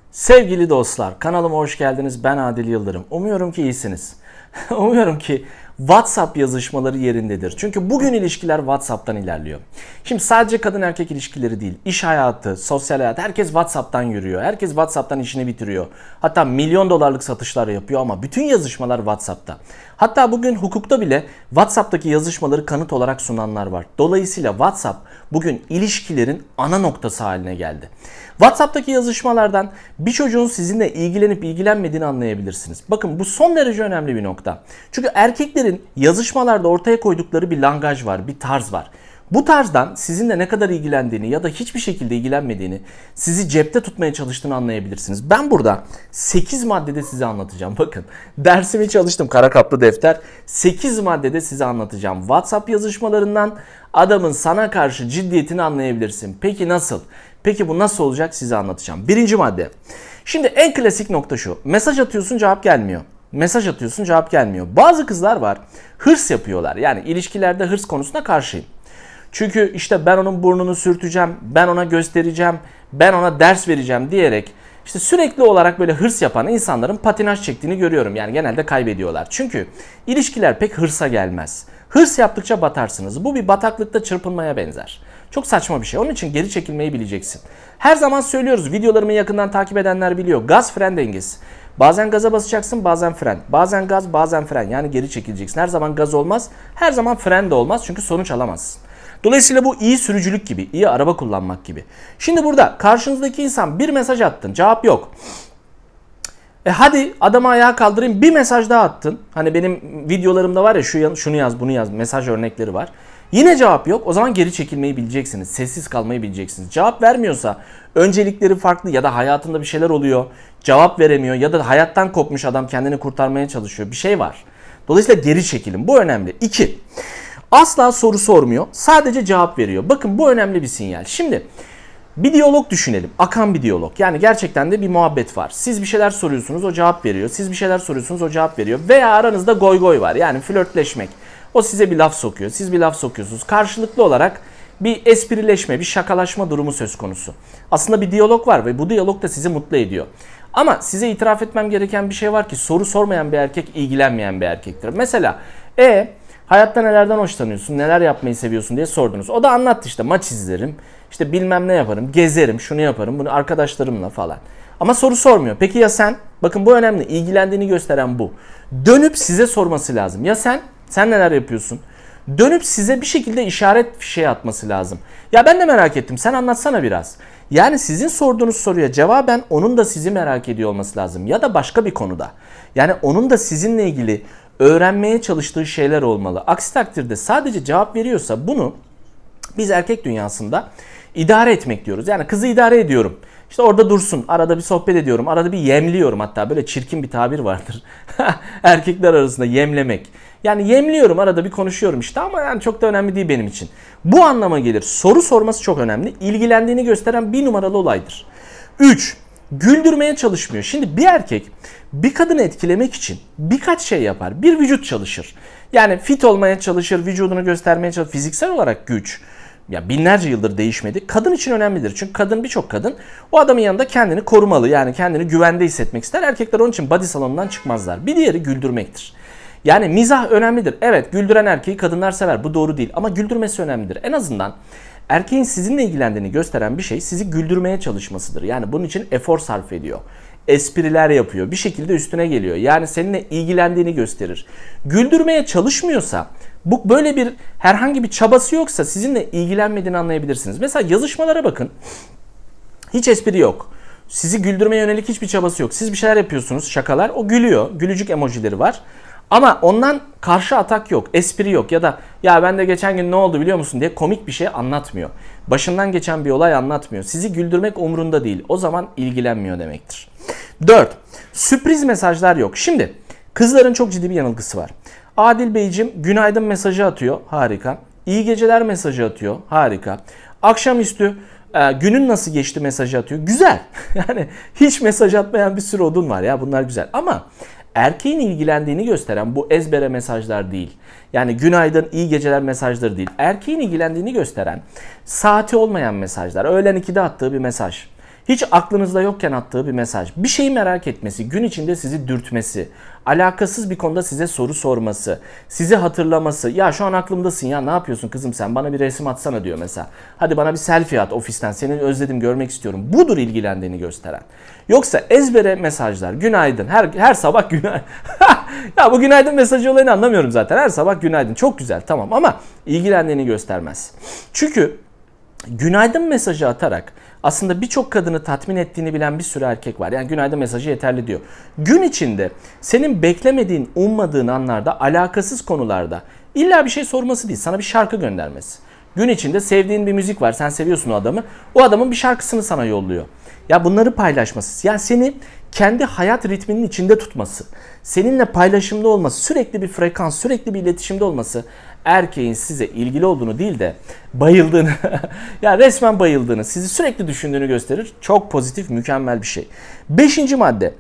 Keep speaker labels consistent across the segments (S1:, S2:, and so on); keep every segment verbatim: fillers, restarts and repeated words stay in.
S1: Sevgili dostlar, kanalıma hoş geldiniz. Ben Adil Yıldırım. Umuyorum ki iyisiniz. Umuyorum ki WhatsApp yazışmaları yerindedir. Çünkü bugün ilişkiler WhatsApp'tan ilerliyor. Şimdi sadece kadın erkek ilişkileri değil, iş hayatı, sosyal hayat, herkes WhatsApp'tan yürüyor. Herkes WhatsApp'tan işini bitiriyor. Hatta milyon dolarlık satışlar yapıyor ama bütün yazışmalar WhatsApp'ta. Hatta bugün hukukta bile WhatsApp'taki yazışmaları kanıt olarak sunanlar var. Dolayısıyla WhatsApp bugün ilişkilerin ana noktası haline geldi. WhatsApp'taki yazışmalardan bir çocuğun sizinle ilgilenip ilgilenmediğini anlayabilirsiniz. Bakın bu son derece önemli bir nokta. Çünkü erkeklerin yazışmalarda ortaya koydukları bir langaj var, bir tarz var. Bu tarzdan sizinle ne kadar ilgilendiğini ya da hiçbir şekilde ilgilenmediğini, sizi cepte tutmaya çalıştığını anlayabilirsiniz. Ben burada sekiz maddede size anlatacağım. Bakın dersimi çalıştım, kara kaplı defter. sekiz maddede size anlatacağım. WhatsApp yazışmalarından adamın sana karşı ciddiyetini anlayabilirsin. Peki nasıl? Peki bu nasıl olacak size anlatacağım. Birinci madde. Şimdi en klasik nokta şu. Mesaj atıyorsun, cevap gelmiyor. Mesaj atıyorsun, cevap gelmiyor. Bazı kızlar var, hırs yapıyorlar. Yani ilişkilerde hırs konusuna karşıyım. Çünkü işte ben onun burnunu sürteceğim, ben ona göstereceğim, ben ona ders vereceğim diyerek işte sürekli olarak böyle hırs yapan insanların patinaj çektiğini görüyorum. Yani genelde kaybediyorlar. Çünkü ilişkiler pek hırsa gelmez. Hırs yaptıkça batarsınız. Bu bir bataklıkta çırpınmaya benzer. Çok saçma bir şey. Onun için geri çekilmeyi bileceksin. Her zaman söylüyoruz. Videolarımı yakından takip edenler biliyor. Gaz fren dengesi. Bazen gaza basacaksın, bazen fren. Bazen gaz, bazen fren. Yani geri çekileceksin. Her zaman gaz olmaz. Her zaman fren de olmaz. Çünkü sonuç alamazsın. Dolayısıyla bu iyi sürücülük gibi, iyi araba kullanmak gibi. Şimdi burada karşınızdaki insan bir mesaj attın, cevap yok. E hadi adamı ayağa kaldırayım, bir mesaj daha attın. Hani benim videolarımda var ya şu şunu yaz, bunu yaz, mesaj örnekleri var. Yine cevap yok. O zaman geri çekilmeyi bileceksiniz. Sessiz kalmayı bileceksiniz. Cevap vermiyorsa öncelikleri farklı ya da hayatında bir şeyler oluyor. Cevap veremiyor ya da hayattan kopmuş adam kendini kurtarmaya çalışıyor. Bir şey var. Dolayısıyla geri çekilin. Bu önemli. İki. Asla soru sormuyor. Sadece cevap veriyor. Bakın bu önemli bir sinyal. Şimdi bir diyalog düşünelim. Akan bir diyalog. Yani gerçekten de bir muhabbet var. Siz bir şeyler soruyorsunuz, o cevap veriyor. Siz bir şeyler soruyorsunuz, o cevap veriyor. Veya aranızda goy goy var. Yani flörtleşmek. O size bir laf sokuyor. Siz bir laf sokuyorsunuz. Karşılıklı olarak bir esprileşme, bir şakalaşma durumu söz konusu. Aslında bir diyalog var ve bu diyalog da sizi mutlu ediyor. Ama size itiraf etmem gereken bir şey var ki soru sormayan bir erkek ilgilenmeyen bir erkektir. Mesela e hayatta nelerden hoşlanıyorsun, neler yapmayı seviyorsun diye sordunuz. O da anlattı işte maç izlerim, işte bilmem ne yaparım, gezerim, şunu yaparım, bunu arkadaşlarımla falan. Ama soru sormuyor. Peki ya sen? Bakın bu önemli. İlgilendiğini gösteren bu. Dönüp size sorması lazım. Ya sen? Sen neler yapıyorsun? Dönüp size bir şekilde işaret fişeği atması lazım. Ya ben de merak ettim. Sen anlatsana biraz. Yani sizin sorduğunuz soruya cevaben onun da sizi merak ediyor olması lazım. Ya da başka bir konuda. Yani onun da sizinle ilgili öğrenmeye çalıştığı şeyler olmalı. Aksi takdirde sadece cevap veriyorsa bunu biz erkek dünyasında idare etmek diyoruz. Yani kızı idare ediyorum. İşte orada dursun. Arada bir sohbet ediyorum. Arada bir yemliyorum hatta. Böyle çirkin bir tabir vardır. Erkekler arasında yemlemek. Yani yemliyorum. Arada bir konuşuyorum işte ama yani çok da önemli değil benim için. Bu anlama gelir. Soru sorması çok önemli. İlgilendiğini gösteren bir numaralı olaydır. üç. Güldürmeye çalışmıyor. Şimdi bir erkek bir kadını etkilemek için birkaç şey yapar. Bir vücut çalışır. Yani fit olmaya çalışır, vücudunu göstermeye çalışır. Fiziksel olarak güç. Ya binlerce yıldır değişmedi. Kadın için önemlidir. Çünkü kadın birçok kadın o adamın yanında kendini korumalı. Yani kendini güvende hissetmek ister. Erkekler onun için body salonundan çıkmazlar. Bir diğeri güldürmektir. Yani mizah önemlidir. Evet, güldüren erkeği kadınlar sever. Bu doğru değil ama güldürmesi önemlidir. En azından erkeğin sizinle ilgilendiğini gösteren bir şey sizi güldürmeye çalışmasıdır. Yani bunun için efor sarf ediyor. Espriler yapıyor. Bir şekilde üstüne geliyor. Yani seninle ilgilendiğini gösterir. Güldürmeye çalışmıyorsa, bu böyle bir herhangi bir çabası yoksa sizinle ilgilenmediğini anlayabilirsiniz. Mesela yazışmalara bakın. Hiç espri yok. Sizi güldürmeye yönelik hiçbir çabası yok. Siz bir şeyler yapıyorsunuz, şakalar. O gülüyor. Gülücük emojileri var. Ama ondan karşı atak yok, espri yok ya da ya ben de geçen gün ne oldu biliyor musun diye komik bir şey anlatmıyor. Başından geçen bir olay anlatmıyor. Sizi güldürmek umrunda değil. O zaman ilgilenmiyor demektir. dört. Sürpriz mesajlar yok. Şimdi kızların çok ciddi bir yanılgısı var. Adil Beyciğim günaydın mesajı atıyor. Harika. İyi geceler mesajı atıyor. Harika. Akşamüstü e, günün nasıl geçti mesajı atıyor. Güzel. Yani hiç mesaj atmayan bir sürü odun var ya, bunlar güzel. Ama erkeğin ilgilendiğini gösteren bu ezbere mesajlar değil. Yani günaydın, iyi geceler mesajları değil. Erkeğin ilgilendiğini gösteren saati olmayan mesajlar. Öğlen ikide attığı bir mesaj. Hiç aklınızda yokken attığı bir mesaj. Bir şeyi merak etmesi, gün içinde sizi dürtmesi, alakasız bir konuda size soru sorması, sizi hatırlaması. Ya şu an aklımdasın ya, ne yapıyorsun kızım sen, bana bir resim atsana diyor mesela. Hadi bana bir selfie at ofisten, seni özledim, görmek istiyorum. Budur ilgilendiğini gösteren. Yoksa ezbere mesajlar, günaydın, her, her sabah günaydın. Ya bu günaydın mesajı olayını anlamıyorum zaten. Her sabah günaydın, çok güzel, tamam, ama ilgilendiğini göstermez. Çünkü günaydın mesajı atarak aslında birçok kadını tatmin ettiğini bilen bir sürü erkek var. Yani günaydın mesajı yeterli diyor. Gün içinde senin beklemediğin, ummadığın anlarda, alakasız konularda illa bir şey sorması değil, sana bir şarkı göndermesi. Gün içinde sevdiğin bir müzik var, sen seviyorsun o adamı, o adamın bir şarkısını sana yolluyor. Ya bunları paylaşması, yani seni kendi hayat ritminin içinde tutması, seninle paylaşımda olması, sürekli bir frekans, sürekli bir iletişimde olması, erkeğin size ilgili olduğunu değil de bayıldığını, ya resmen bayıldığını, sizi sürekli düşündüğünü gösterir. Çok pozitif, mükemmel bir şey. Beşinci madde.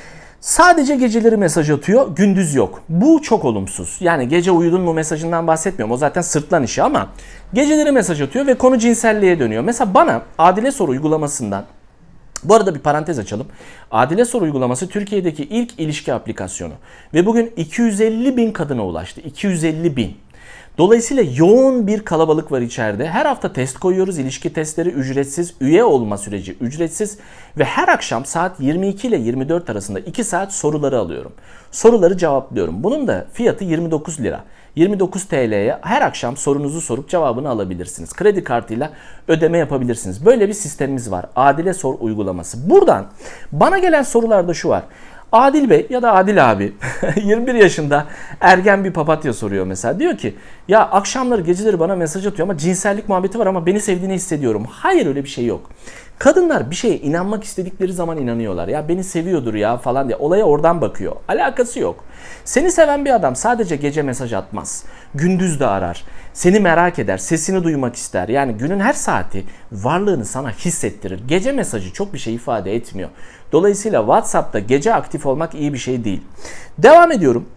S1: Sadece geceleri mesaj atıyor, gündüz yok. Bu çok olumsuz. Yani gece uyudun mu mesajından bahsetmiyorum. O zaten sırtlan işi, ama geceleri mesaj atıyor ve konu cinselliğe dönüyor. Mesela bana Adile Sor uygulamasından, bu arada bir parantez açalım. Adile Sor uygulaması Türkiye'deki ilk ilişki aplikasyonu. Ve bugün iki yüz elli bin kadına ulaştı. iki yüz elli bin. Dolayısıyla yoğun bir kalabalık var içeride. Her hafta test koyuyoruz. İlişki testleri ücretsiz. Üye olma süreci ücretsiz. Ve her akşam saat yirmi iki ile yirmi dört arasında iki saat soruları alıyorum. Soruları cevaplıyorum. Bunun da fiyatı yirmi dokuz lira. yirmi dokuz T L'ye her akşam sorunuzu sorup cevabını alabilirsiniz. Kredi kartıyla ödeme yapabilirsiniz. Böyle bir sistemimiz var. Adile Sor uygulaması. Buradan bana gelen sorularda şu var. Adil Bey ya da Adil abi yirmi bir yaşında ergen bir papatya soruyor mesela. Diyor ki ya akşamları geceleri bana mesaj atıyor ama cinsellik muhabbeti var ama beni sevdiğini hissediyorum. Hayır, öyle bir şey yok. Kadınlar bir şeye inanmak istedikleri zaman inanıyorlar. Ya beni seviyordur ya falan diye. Olaya oradan bakıyor. Alakası yok. Seni seven bir adam sadece gece mesaj atmaz. Gündüz de arar. Seni merak eder. Sesini duymak ister. Yani günün her saati varlığını sana hissettirir. Gece mesajı çok bir şey ifade etmiyor. Dolayısıyla WhatsApp'ta gece aktif olmak iyi bir şey değil. Devam ediyorum.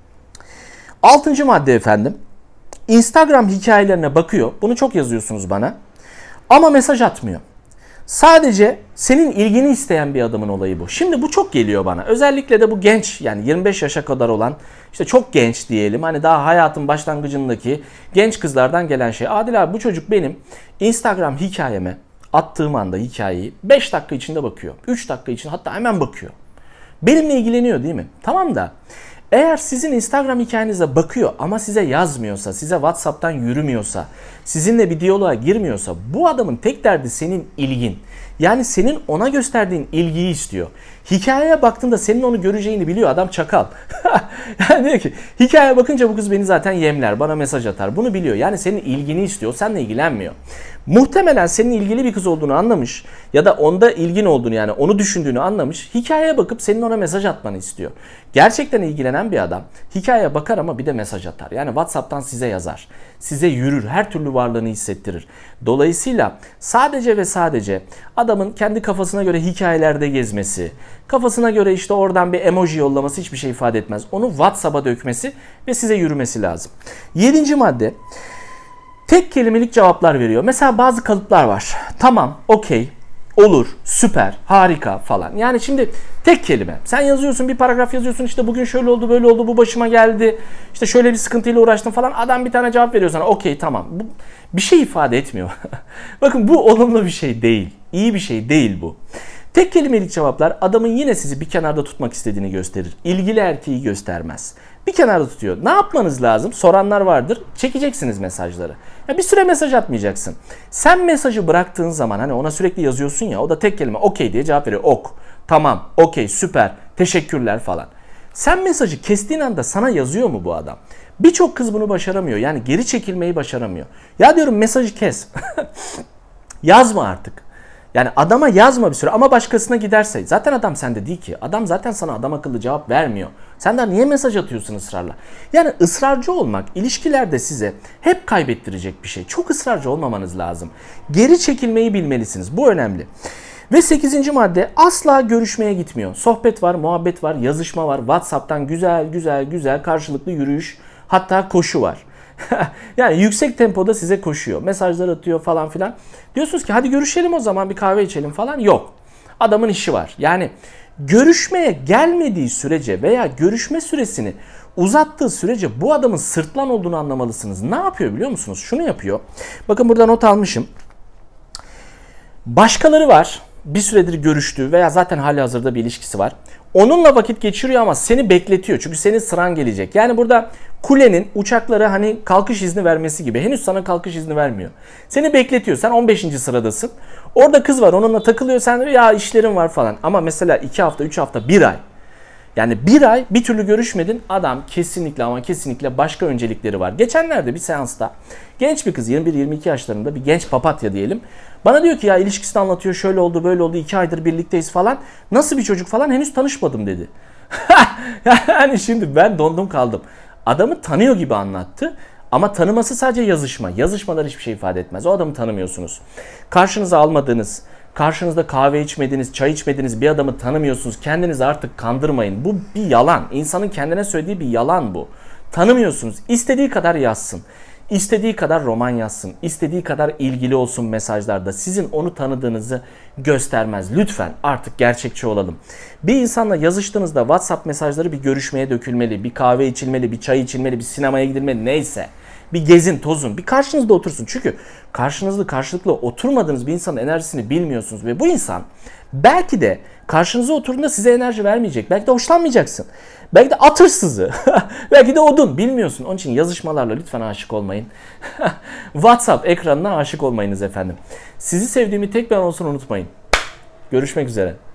S1: Altıncı madde efendim. Instagram hikayelerine bakıyor. Bunu çok yazıyorsunuz bana. Ama mesaj atmıyor. Sadece senin ilgini isteyen bir adamın olayı bu. Şimdi bu çok geliyor bana. Özellikle de bu genç, yani yirmi beş yaşa kadar olan, işte çok genç diyelim. Hani daha hayatın başlangıcındaki genç kızlardan gelen şey. Adil abi, bu çocuk benim Instagram hikayeme attığım anda hikayeyi beş dakika içinde bakıyor. üç dakika için, hatta hemen bakıyor. Benimle ilgileniyor değil mi? Tamam da eğer sizin Instagram hikayenize bakıyor ama size yazmıyorsa, size WhatsApp'tan yürümüyorsa, sizinle bir diyaloğa girmiyorsa, bu adamın tek derdi senin ilgin. Yani senin ona gösterdiğin ilgiyi istiyor. Hikayeye baktığında senin onu göreceğini biliyor. Adam çakal. Yani diyor ki hikayeye bakınca bu kız beni zaten yemler, bana mesaj atar. Bunu biliyor. Yani senin ilgini istiyor. Seninle ilgilenmiyor. Muhtemelen senin ilgili bir kız olduğunu anlamış ya da onda ilgin olduğunu, yani onu düşündüğünü anlamış. Hikayeye bakıp senin ona mesaj atmanı istiyor. Gerçekten ilgilenen bir adam hikayeye bakar ama bir de mesaj atar. Yani WhatsApp'tan size yazar. Size yürür. Her türlü varlığını hissettirir. Dolayısıyla sadece ve sadece adamın kendi kafasına göre hikayelerde gezmesi, kafasına göre işte oradan bir emoji yollaması hiçbir şey ifade etmez. Onu WhatsApp'a dökmesi ve size yürümesi lazım. Yedinci madde. Tek kelimelik cevaplar veriyor. Mesela bazı kalıplar var. Tamam, okey, olur, süper, harika falan. Yani şimdi tek kelime. Sen yazıyorsun, bir paragraf yazıyorsun, işte bugün şöyle oldu, böyle oldu, bu başıma geldi, işte şöyle bir sıkıntıyla uğraştım falan. Adam bir tane cevap veriyor sana. Okey, tamam. Bu bir şey ifade etmiyor. Bakın, bu olumlu bir şey değil. İyi bir şey değil bu. Tek kelimelik cevaplar adamın yine sizi bir kenarda tutmak istediğini gösterir. İlgili erkeği göstermez. Bir kenarda tutuyor. Ne yapmanız lazım? Soranlar vardır. Çekeceksiniz mesajları. Ya bir süre mesaj atmayacaksın. Sen mesajı bıraktığın zaman, hani ona sürekli yazıyorsun ya, o da tek kelime okey diye cevap veriyor. Ok, tamam, okey, süper, teşekkürler falan. Sen mesajı kestiğin anda sana yazıyor mu bu adam? Birçok kız bunu başaramıyor. Yani geri çekilmeyi başaramıyor. Ya diyorum, mesajı kes. Yazma artık. Yani adama yazma bir süre, ama başkasına giderse zaten adam sende değil ki. Adam zaten sana adam akıllı cevap vermiyor. Senden niye mesaj atıyorsun ısrarla? Yani ısrarcı olmak ilişkilerde size hep kaybettirecek bir şey. Çok ısrarcı olmamanız lazım. Geri çekilmeyi bilmelisiniz. Bu önemli. Ve sekizinci madde, asla görüşmeye gitmiyor. Sohbet var, muhabbet var, yazışma var. WhatsApp'tan güzel güzel güzel karşılıklı yürüyüş, hatta koşu var. Yani yüksek tempoda size koşuyor. Mesajlar atıyor falan filan. Diyorsunuz ki hadi görüşelim o zaman, bir kahve içelim falan. Yok. Adamın işi var. Yani görüşmeye gelmediği sürece veya görüşme süresini uzattığı sürece bu adamın sırtlan olduğunu anlamalısınız. Ne yapıyor biliyor musunuz? Şunu yapıyor. Bakın burada not almışım. Başkaları var. Bir süredir görüştüğü veya zaten hali hazırda bir ilişkisi var. Onunla vakit geçiriyor ama seni bekletiyor. Çünkü senin sıran gelecek. Yani burada kulenin uçaklara hani kalkış izni vermesi gibi. Henüz sana kalkış izni vermiyor. Seni bekletiyor. Sen on beşinci sıradasın. Orada kız var, onunla takılıyor. Sen de ya işlerim var falan. Ama mesela iki hafta, üç hafta, bir ay. Yani bir ay bir türlü görüşmedin. Adam kesinlikle ama kesinlikle başka öncelikleri var. Geçenlerde bir seansta genç bir kız, yirmi bir yirmi iki yaşlarında bir genç papatya diyelim. Bana diyor ki ya ilişkisini anlatıyor, şöyle oldu böyle oldu, iki aydır birlikteyiz falan. Nasıl bir çocuk falan, henüz tanışmadım dedi. Yani şimdi ben dondum kaldım. Adamı tanıyor gibi anlattı. Ama tanıması sadece yazışma. Yazışmalar hiçbir şey ifade etmez. O adamı tanımıyorsunuz. Karşınıza almadığınız, karşınızda kahve içmediniz, çay içmediniz bir adamı tanımıyorsunuz. Kendinizi artık kandırmayın. Bu bir yalan. İnsanın kendine söylediği bir yalan bu. Tanımıyorsunuz. İstediği kadar yazsın. İstediği kadar roman yazsın. İstediği kadar ilgili olsun mesajlarda. Sizin onu tanıdığınızı göstermez. Lütfen artık gerçekçi olalım. Bir insanla yazıştığınızda WhatsApp mesajları bir görüşmeye dökülmeli. Bir kahve içilmeli, bir çay içilmeli, bir sinemaya gidilmeli, neyse. Bir gezin, tozun, bir karşınızda otursun. Çünkü karşınızda karşılıklı oturmadığınız bir insanın enerjisini bilmiyorsunuz. Ve bu insan belki de karşınıza oturduğunda size enerji vermeyecek. Belki de hoşlanmayacaksın. Belki de at hırsızı. Belki de odun. Bilmiyorsun. Onun için yazışmalarla lütfen aşık olmayın. WhatsApp ekranına aşık olmayınız efendim. Sizi sevdiğimi tek ben olsun unutmayın. Görüşmek üzere.